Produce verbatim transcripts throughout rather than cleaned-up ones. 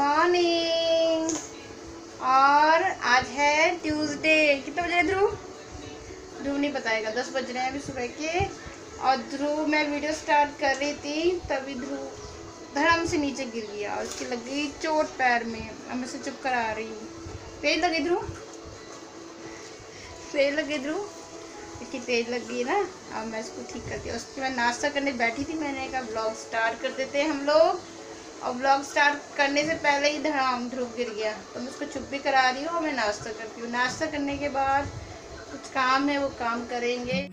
Morning. और आज है ट्यूसडे। कितने बज रहे ध्रुव? ध्रुव नहीं बताएगा। दस बज रहे हैं अभी सुबह के। और ध्रुव मैं वीडियो स्टार्ट कर रही थी तभी ध्रुव धड़म से नीचे गिर गया और उसकी लग गई चोट पैर में। अब मैं से चुप कर आ रही हूँ। तेज लगे ध्रुव? तेज लगे ध्रुव? इसकी तेज लग गई ना। अब मैं इसको ठीक करती हूँ। उसके बाद नाश्ता करने बैठी थी। मैंने कहा ब्लॉग स्टार्ट कर देते हैं हम लोग। और ब्लॉग स्टार्ट करने से पहले ही धड़ाम ध्रुव गिर गया तो मैं उसको चुप भी करा रही हूँ और मैं नाश्ता करती हूँ। नाश्ता करने के बाद कुछ काम है वो काम करेंगे।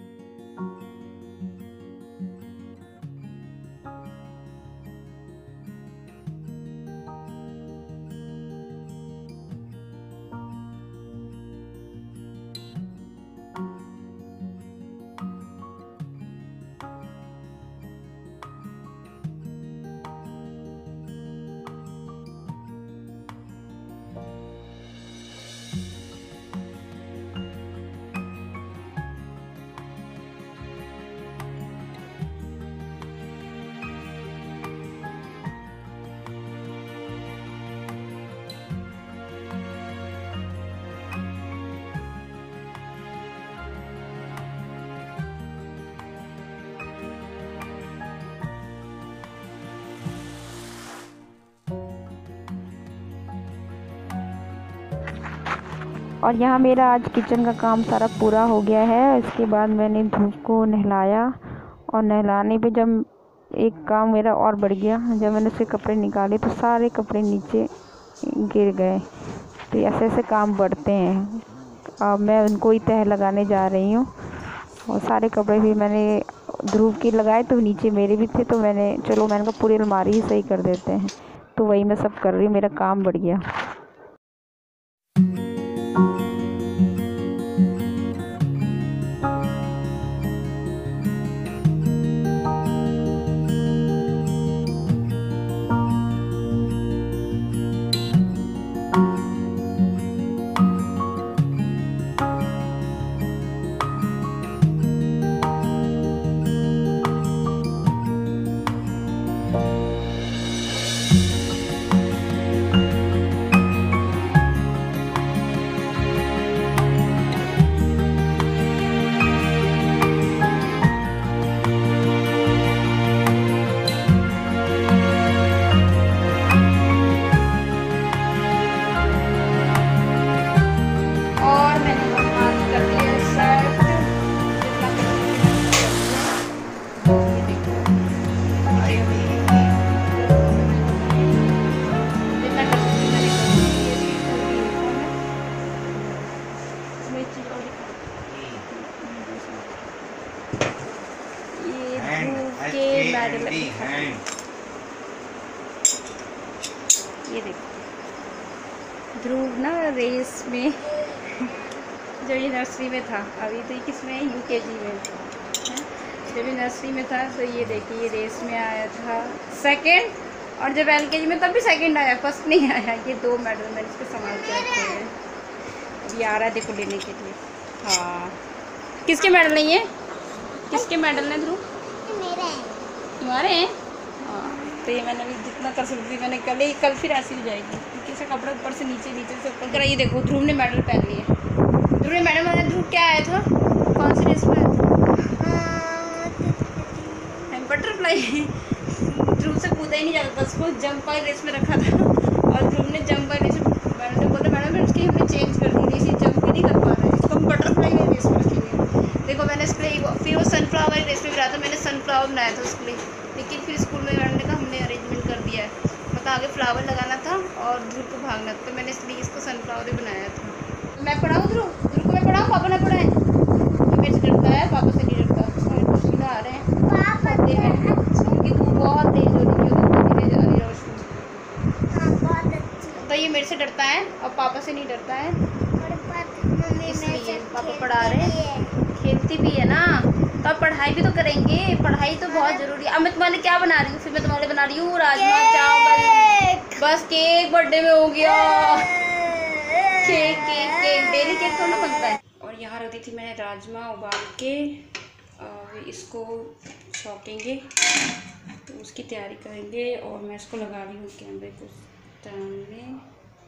और यहाँ मेरा आज किचन का काम सारा पूरा हो गया है। इसके बाद मैंने ध्रुव को नहलाया और नहलाने पे जब एक काम मेरा और बढ़ गया। जब मैंने उसके कपड़े निकाले तो सारे कपड़े नीचे गिर गए। तो ऐसे ऐसे काम बढ़ते हैं। अब मैं उनको ही तह लगाने जा रही हूँ। और सारे कपड़े भी मैंने ध्रुव के लगाए तो नीचे मेरे भी थे तो मैंने चलो मैंने कहा पूरी अलमारी ही सही कर देते हैं। तो वही मैं सब कर रही हूँ। मेरा काम बढ़ गया। ये देखो ध्रुव ना रेस में जब ये नर्सरी में था, अभी तो ये किस में यूकेजी में है। जब ये नर्सरी में था तो ये देखिए ये रेस में आया था सेकंड। और जब एलकेजी में तब भी सेकंड आया, फर्स्ट नहीं आया। ये दो मेडल मैंने इसको संभाल के रखे हैं। अभी आ रहा है देखो लेने के लिए। हाँ किसके मेडल नहीं है? किसके मेडल हैं ध्रुव? मेरे तुम्हारे हैं? हाँ तो ये मैंने अभी जितना कर सकती थी मैंने कल ही कल फिर ऐसी हो जाएगी क्योंकि इसका कपड़ा ऊपर से नीचे नीचे से ऊपर करा। ये देखो ध्रुव ने मेडल पहन लिया। ध्रुव ने मैडम वाला ध्रुव क्या आया था? कौन सी रेस में आया था? बटरफ्लाई। ध्रुव से कूदा ही नहीं जाता था, उसको जंप वाली रेस में रखा था और ध्रुव ने जंप वाली रेस मैडम ने बोला मैडम उसकी हमने चेंज कर दी, इसी जंप भी नहीं कर पा रहे, इसको हम बटरफ्लाई वाली रेस में रखेंगे। देखो मैंने इसके लिए फिर वो सनफ्लावर वाली रेस में भी रहा था, मैंने सनफ्लावर बनाया था उसके लिए। लेकिन फिर स्कूल में मैडम ने कहा हमने अरेंजमेंट कर दिया है, मतलब आगे फ्लावर लगाना था और ध्रुव को भागना था, तो मैंने इसलिए इसको सनफ्लावर ही बनाया था। मैं पढ़ाऊँ ध्रुव? ध्रुव को मैं पढ़ाऊँ? पापा ने पढ़ाए? मेरे से डरता है, पापा से नहीं डरता। मेरे कुछ आ रहे हैं उनकी धूप बहुत तेज हो रही है, धीरे जा रही है रोशनी। तो ये मेरे से डरता है और पापा से नहीं डरता है, इसलिए पापा पढ़ा रहे हैं। खेलती भी है ना तो अब पढ़ाई भी तो करेंगे, पढ़ाई तो बहुत ज़रूरी है। अब मैं तुम्हारे क्या बना रही हूँ? फिर मैं तुम्हारे बना रही हूँ राजमा चावल। बस केक बर्थडे में हो गया। Cake cake cake daily cake तो ना बनता है। और यहाँ रख दी थी मैंने राजमा उबाल के, और इसको छौंकेंगे तो उसकी तैयारी करेंगे। और मैं इसको लगा रही हूँ कैमरे को डाल लें।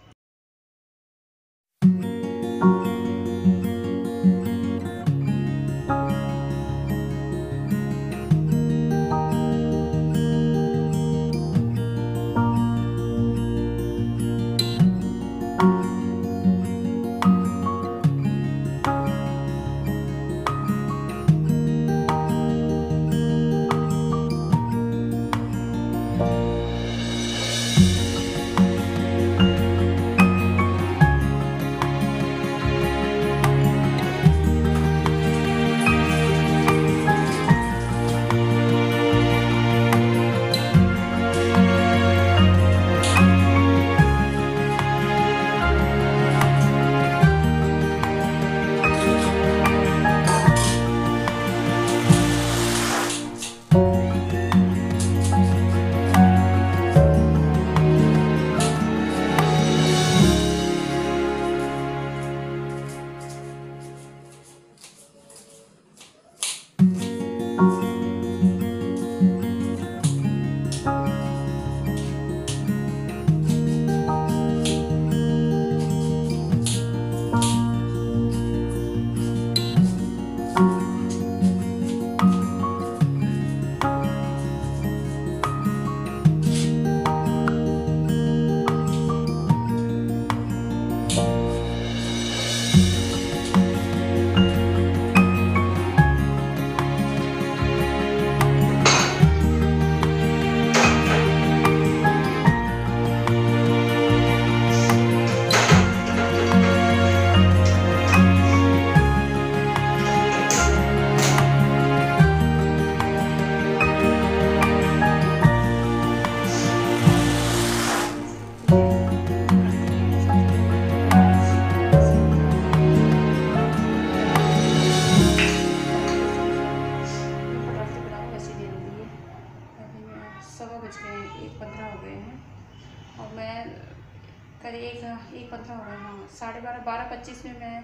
करीब एक एक पंद्रह हो गए, हाँ साढ़े बारह बारह पच्चीस में मैं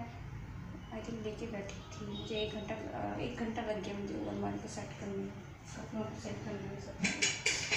आई थिंक लेके बैठी थी। मुझे एक घंटा एक घंटा लग गया मुझे वो अलमारी को सेट करने में, कपड़ों को सेट करने में सब।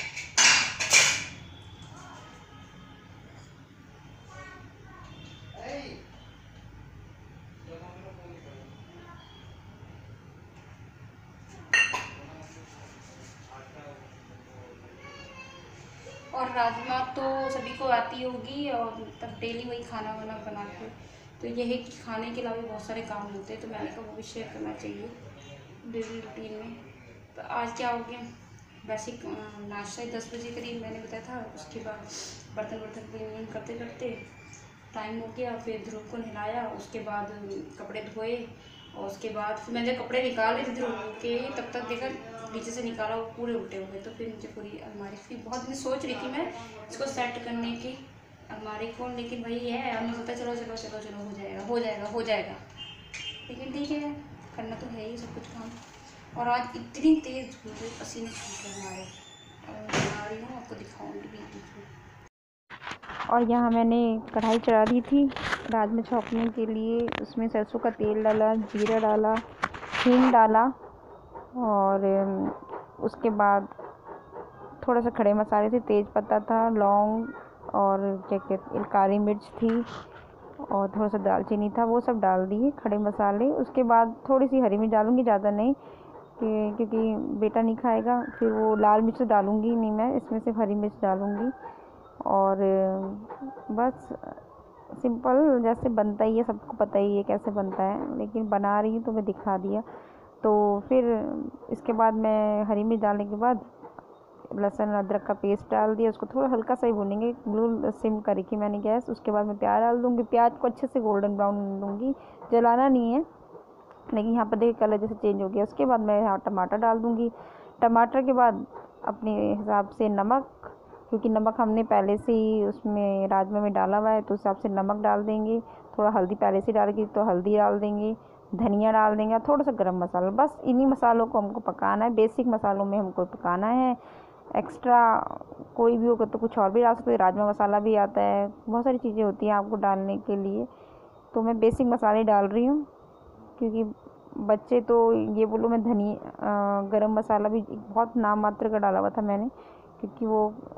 और राजमा तो सभी को आती होगी और तब डेली वही खाना वाना बना के, तो यही खाने के अलावा बहुत सारे काम होते हैं, तो मैंने कहा वो भी शेयर करना चाहिए डेली रूटीन में। तो आज क्या हो गया, वैसे नाश्ता दस बजे करीब मैंने बताया था, उसके बाद बर्तन वर्तन क्लीन करते करते टाइम हो गया। फिर ध्रुव को नहलाया, उसके बाद कपड़े धोए और उसके बाद फिर मैंने कपड़े निकाल रहे थे ध्रुव के, तब तक देखा नीचे से निकाला वो पूरे उल्टे हो गए। तो फिर मुझे पूरी अलमारी, फिर बहुत दिन सोच रही थी मैं इसको सेट करने की अलमारी को, लेकिन वही है हमने सोचा चलो चलो चलो चलो हो जाएगा हो जाएगा हो जाएगा, लेकिन ठीक है करना तो है ही सब कुछ काम। और आज इतनी तेज़ मुझे पसीने छूट रहे हमारे, और मैं बना रही हूँ आपको दिखाऊँगी भी। और यहाँ मैंने कढ़ाई चढ़ा दी थी राजमा छौंकने के लिए। उसमें सरसों का तेल डाला, जीरा डाला, हींग डाला और उसके बाद थोड़ा सा खड़े मसाले थे, तेज पत्ता था, लौंग और क्या कहते काली मिर्च थी और थोड़ा सा दालचीनी था, वो सब डाल दिए खड़े मसाले। उसके बाद थोड़ी सी हरी मिर्च डालूँगी, ज़्यादा नहीं कि क्योंकि बेटा नहीं खाएगा। फिर वो लाल मिर्च डालूँगी नहीं मैं, इसमें सिर्फ हरी मिर्च डालूँगी। और बस सिंपल जैसे बनता ही है, सबको पता ही है कैसे बनता है, लेकिन बना रही हूँ तो मैं दिखा दिया। तो फिर इसके बाद मैं हरी मिर्च डालने के बाद लहसुन अदरक का पेस्ट डाल दिया, उसको थोड़ा हल्का सा ही भूनेंगे, ब्लू सिम कर रखी मैंने गैस। उसके बाद मैं प्याज डाल दूँगी, प्याज को अच्छे से गोल्डन ब्राउन दूँगी, जलाना नहीं है, लेकिन यहाँ पर देखिए कलर जैसे चेंज हो गया। उसके बाद मैं यहाँ टमाटर डाल दूँगी, टमाटर के बाद अपने हिसाब से नमक, क्योंकि नमक हमने पहले से ही उसमें राजमा में डाला हुआ है तो उस हिसाब से नमक डाल देंगे। थोड़ा हल्दी पहले से डाल के तो हल्दी डाल देंगे, धनिया डाल देंगे, थोड़ा सा गरम मसाला। बस इन्हीं मसालों को हमको पकाना है, बेसिक मसालों में हमको पकाना है। एक्स्ट्रा कोई भी होगा तो कुछ और भी डाल सकते हैं, राजमा मसाला भी आता है, बहुत सारी चीज़ें होती हैं आपको डालने के लिए। तो मैं बेसिक मसाले डाल रही हूँ, क्योंकि बच्चे तो ये बोलो मैं धनिया गरम मसाला भी बहुत नाम मात्र का डाला हुआ था मैंने, क्योंकि वो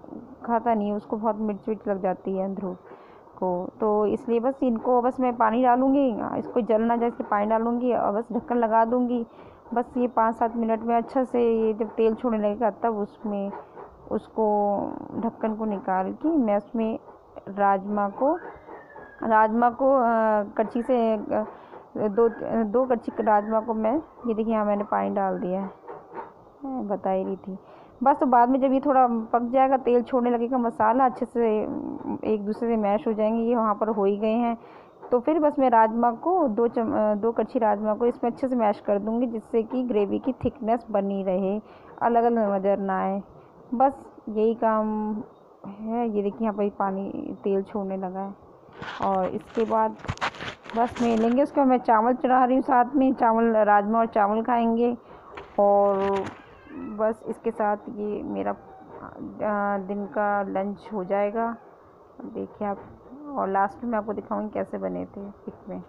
खाता नहीं है, उसको बहुत मिर्च विर्च लग जाती है ध्रुव को। तो इसलिए बस इनको बस मैं पानी डालूँगी, इसको जल ना जाए इसलिए पानी डालूँगी और बस ढक्कन लगा दूँगी। बस ये पाँच सात मिनट में अच्छा से ये जब तेल छोड़ने लगेगा तब उसमें उसको ढक्कन को निकाल के मैं उसमें राजमा को राजमा को कच्ची से दो दो कच्ची राजमा को मैं ये देखिए यहाँ मैंने पानी डाल दिया है, बता ही रही थी। बस तो बाद में जब ये थोड़ा पक जाएगा, तेल छोड़ने लगेगा, मसाला अच्छे से एक दूसरे से मैश हो जाएंगे, ये वहाँ पर हो ही गए हैं, तो फिर बस मैं राजमा को दो चम दो कच्ची राजमा को इसमें अच्छे से मैश कर दूँगी, जिससे कि ग्रेवी की थिकनेस बनी रहे, अलग अलग नज़र ना आए। बस यही काम है। ये देखिए यहाँ पर पानी तेल छोड़ने लगा है और इसके बाद बस मैं लेंगे उसका मैं चावल चढ़ा रही हूँ, साथ में चावल राजमा और चावल खाएंगे और बस इसके साथ ये मेरा दिन का लंच हो जाएगा। देखिए आप, और लास्ट में मैं आपको दिखाऊंगी कैसे बने थे पिक में।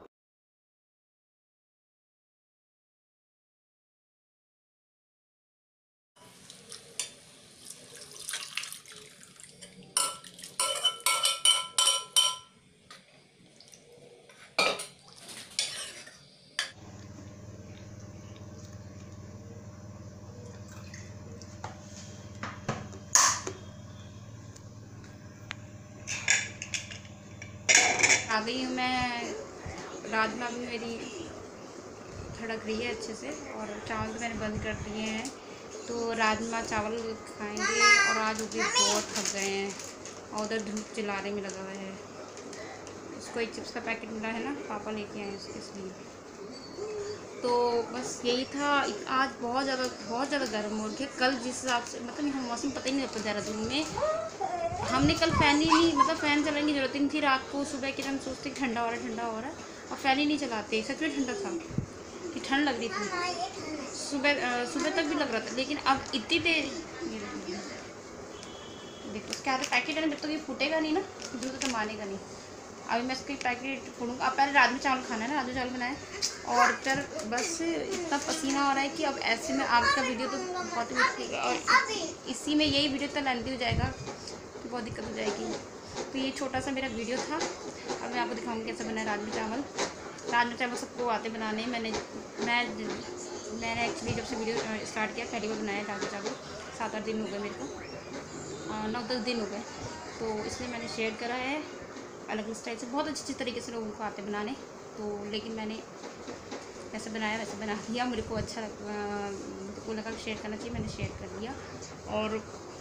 आ गई हूँ मैं, राजमा भी मेरी खड़क रही है अच्छे से और चावल तो मैंने बंद कर दिए हैं। तो राजमा चावल खाएंगे और आज वो भी बहुत थक गए हैं और उधर धूप चिल्लाने में लगा हुआ है। उसको एक चिप्स का पैकेट मिला है ना, पापा लेके आए उसके, इसलिए। तो बस यही था। आज बहुत ज़्यादा बहुत ज़्यादा गर्म हो गया। कल जिस हिसाब से मतलब यहाँ मौसम पता ही नहीं लगता देहरादून में, हमने कल फ़ैन ही नहीं मतलब फ़ैन चलाने की ज़रूरत नहीं थी। रात को सुबह के टाइम सोचते ठंडा हो रहा है ठंडा हो रहा है और फ़ैन ही नहीं चलाते। सच में ठंडा था कि ठंड लग रही थी, सुबह सुबह तक भी लग रहा था, लेकिन अब इतनी देर देखो उसके आगे पैकेट है ना, जब तक ये फूटेगा नहीं ना दूध तो मानेगा नहीं। अभी मैं इसके पैकेट फोड़ूँगा। अब पहले राजमा चावल खाना है ना, राजमा चावल बनाए और फिर बस इतना पसीना हो रहा है कि अब ऐसे में आपका वीडियो तो बहुत ही और इसी में यही वीडियो तो लेंथी हो जाएगा तो बहुत दिक्कत हो जाएगी। तो ये छोटा सा मेरा वीडियो था। अब मैं आपको दिखाऊंगी कैसे बनाए राजमा चावल। राजमा चावल सबको आते बनाने। मैंने मैं मैंने एक्चुअली जब से वीडियो स्टार्ट किया पहली बार बनाया राजमा चावल। सात आठ दिन हो गए मेरे को, नौ दस दिन हो गए, तो इसलिए मैंने शेयर करा है अलग अलग स्टाइल से। बहुत अच्छी अच्छी तरीके से लोगों को आते बनाने, तो लेकिन मैंने जैसे बनाया वैसे बना दिया। मेरे को अच्छा को लगा शेयर करना चाहिए, मैंने शेयर कर दिया। और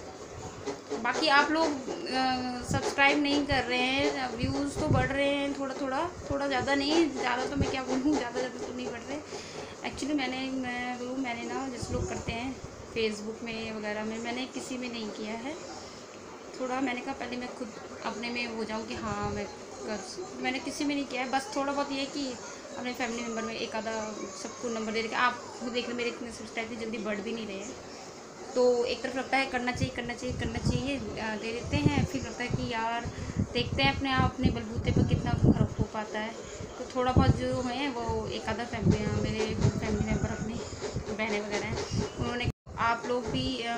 बाकी आप लोग सब्सक्राइब नहीं कर रहे हैं, व्यूज़ तो बढ़ रहे हैं थोड़ा थोड़ा थोड़ा ज़्यादा नहीं, ज़्यादा तो मैं क्या बोलूँ, ज़्यादा ज़्यादा तो नहीं बढ़ रहे एक्चुअली। मैंने मैं वो मैंने ना जैसे लोग करते हैं फेसबुक में वगैरह में, मैंने किसी में नहीं किया है। थोड़ा मैंने कहा पहले मैं खुद अपने में हो जाऊँ कि हाँ मैं कर, मैंने किसी में नहीं किया है। बस थोड़ा बहुत ये कि अपने फैमिली मेम्बर में एक आधा सबको नंबर दे रहे। आप खुद देख रहे मेरे इतने सब्सक्राइब भी जल्दी बढ़ भी नहीं रहे हैं, तो एक तरफ लगता है करना चाहिए करना चाहिए करना चाहिए दे देते हैं, फिर लगता है कि यार देखते हैं अपने आप अपने बलबूते पर कितना फ़र्क हो पाता है। तो थोड़ा बहुत जो है वो एक आधा फैमिली मेरे फैमिली मेम्बर अपने बहनें वगैरह हैं, उन्होंने आप लोग भी आ,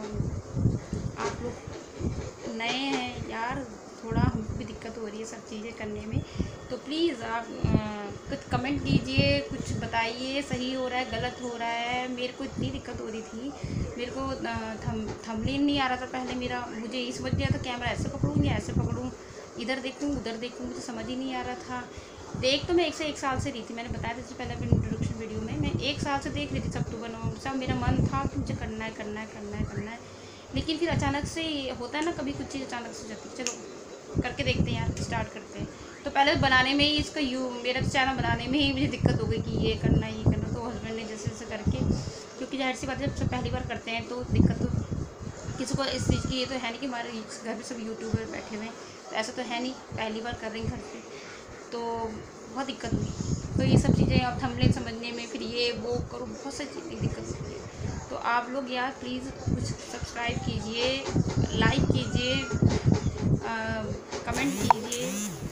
आप लोग नए हैं यार, थोड़ा हमको भी दिक्कत हो रही है सब चीज़ें करने में, तो प्लीज़ आप आ, कुछ कमेंट कीजिए, कुछ बताइए सही हो रहा है गलत हो रहा है। मेरे को इतनी दिक्कत हो रही थी, मेरे को थम थंबनेल नहीं आ रहा था पहले मेरा, मुझे ये समझ नहीं आता कैमरा ऐसे पकड़ूँ या ऐसे पकड़ूँ, इधर देखूँ उधर देखूँ, मुझे समझ ही नहीं आ रहा था। देख तो मैं एक से एक साल से रही थी, मैंने बताया था इससे पहले अपने इंट्रोडक्शन वीडियो में, मैं एक साल से देख रही थी सब तो बनाओ सब, मेरा मन था कि मुझे करना है करना है करना है करना है, लेकिन फिर अचानक से होता है ना कभी कुछ चीज़ अचानक से जाती है, चलो करके देखते हैं यार, स्टार्ट करते हैं। तो पहले बनाने में ही इसका यू मेरा चैनल बनाने में ही मुझे दिक्कत हो गई कि ये करना ये करना, तो हस्बैंड ने जैसे जैसे करके, क्योंकि जाहिर सी बात है जब सब पहली बार करते हैं तो दिक्कत तो किसी को इस चीज़ की, ये तो है नहीं कि हमारे घर पे सब यूट्यूबर बैठे हुए हैं, तो ऐसा तो है नहीं, पहली बार कर रहे हैं घर पे, तो बहुत दिक्कत हुई। तो ये सब चीज़ें आप थंबनेल समझने में, फिर ये वो करो, बहुत सारी चीज़ें दिक्कत होती है। तो आप लोग यार प्लीज़ कुछ सब्सक्राइब कीजिए, लाइक कीजिए, कमेंट कीजिए।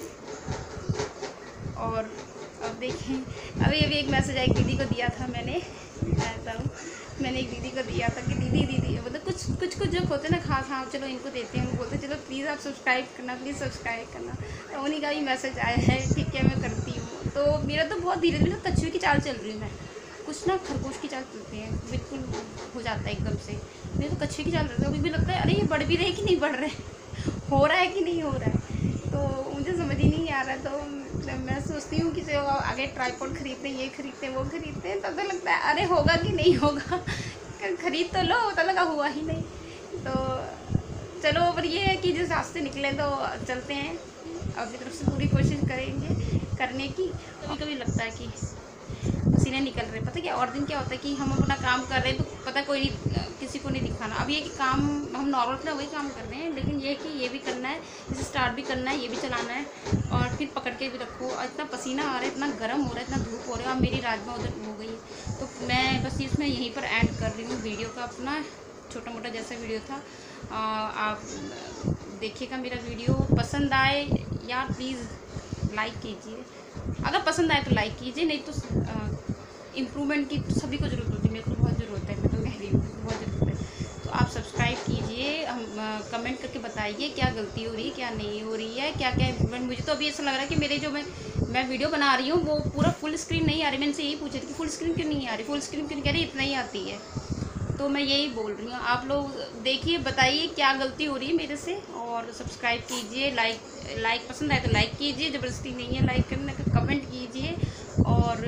और अब देखें, अभी अभी एक मैसेज एक दीदी को दिया था मैंने, ऐसा हूँ मैंने एक दीदी को दिया था कि दीदी दीदी मतलब कुछ कुछ कुछ जो होते हैं ना खास, हाँ चलो इनको देते हैं, बोलते चलो प्लीज़ आप सब्सक्राइब करना, प्लीज़ सब्सक्राइब करना। तो उन्हीं का भी मैसेज आया है, ठीक है मैं करती हूँ। तो मेरा तो बहुत धीरे धीरे कछुए की चाल चल रही हूँ मैं, कुछ ना खरगोश की चाल चलती है, बिल्कुल हो जाता है एकदम से। मेरे तो कछुए की चाल रही है, अभी भी लगता है अरे ये बढ़ भी रहे कि नहीं बढ़ रहे, हो रहा है कि नहीं हो रहा है, तो मुझे समझ ही नहीं आ रहा। तो मैं सोचती हूँ कि जो आगे ट्राइपॉड खरीदते हैं, ये खरीदते हैं, वो खरीदते हैं, तब तो लगता है अरे होगा कि नहीं होगा, खरीद तो लो, तो लगा हुआ ही नहीं। तो चलो पर ये है कि जिस रास्ते निकले तो चलते हैं, अपनी तरफ से पूरी कोशिश करेंगे करने की। कभी कभी लगता है कि पसीने निकल रहे, पता क्या और दिन क्या होता है कि हम अपना काम कर रहे हैं तो पता कोई नहीं, किसी को नहीं दिखाना। अब ये कि काम हम नॉर्मल अपना वही काम कर रहे हैं, लेकिन ये कि ये भी करना है, इसे स्टार्ट भी करना है, ये भी चलाना है और फिर पकड़ के भी रखो। और इतना पसीना आ रहा है, इतना गर्म हो रहा है, इतना धूप हो रहा है। अब मेरी राजमा उधर हो गई है, तो मैं बस इसमें यहीं पर एंड कर रही हूँ वीडियो का, अपना छोटा मोटा जैसा वीडियो था। आ, आप देखिएगा मेरा वीडियो, पसंद आए यार प्लीज़ लाइक कीजिए, अगर पसंद आए तो लाइक कीजिए, नहीं तो इम्प्रूवमेंट की तो सभी को ज़रूरत होती है, मेरे को बहुत ज़रूरत है, मैं तो कह रही हूँ बहुत ज़रूरत है। तो आप सब्सक्राइब कीजिए, हम कमेंट करके बताइए क्या गलती हो रही है, क्या नहीं हो रही है, क्या क्या इम्प्रूवमेंट। मुझे तो अभी ऐसा लग रहा है कि मेरे जो मैं मैं वीडियो बना रही हूँ वो पूरा फुल स्क्रीन नहीं आ रही। मैं इनसे यही पूछ रही थी कि फुल स्क्रीन क्यों नहीं आ रही, फुल स्क्रीन क्यों नहीं कह रही, इतना ही आती है। तो मैं यही बोल रही हूँ, आप लोग देखिए बताइए क्या गलती हो रही है मेरे से, और सब्सक्राइब कीजिए, लाइक लाइक पसंद आए तो लाइक कीजिए, ज़बरदस्ती नहीं है लाइक करने का, कमेंट कीजिए और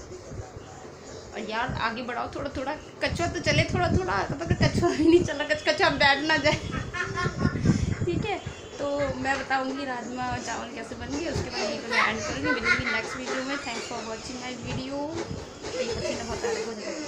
यार आगे बढ़ाओ थोड़ा थोड़ा। कछुआ तो चले थोड़ा थोड़ा, तब तक कछुआ भी नहीं चला, कछुआ बैठ ना जाए ठीक है। तो मैं बताऊंगी राजमा चावल कैसे बन गए, उसके बाद वीडियो में एंड करूँगी। मिलूंगी नेक्स्ट वीडियो में। Thanks for watching my video. बहुत आ रहा है।